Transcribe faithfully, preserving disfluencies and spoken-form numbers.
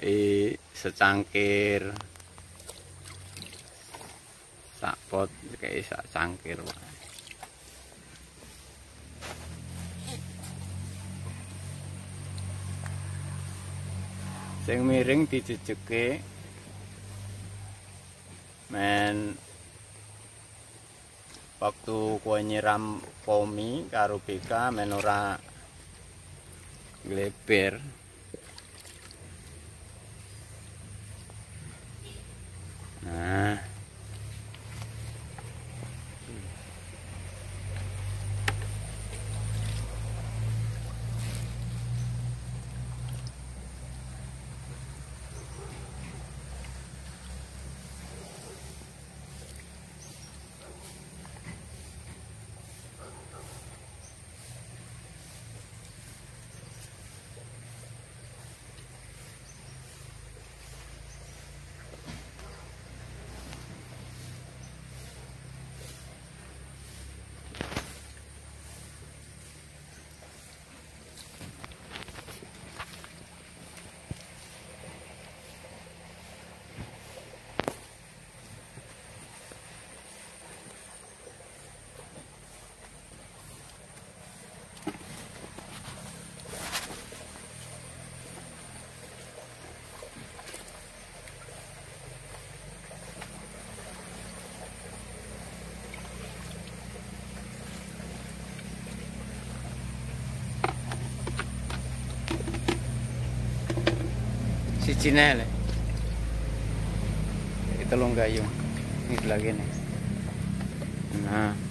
i secangkir sak pot kayak sak cangkir wae. Sing miring dijejeke men waktu kowe nyiram pomi karo B K men ora gleber. Nah, siji nele. Kita telung gayung. Ini lagi nih. Nah.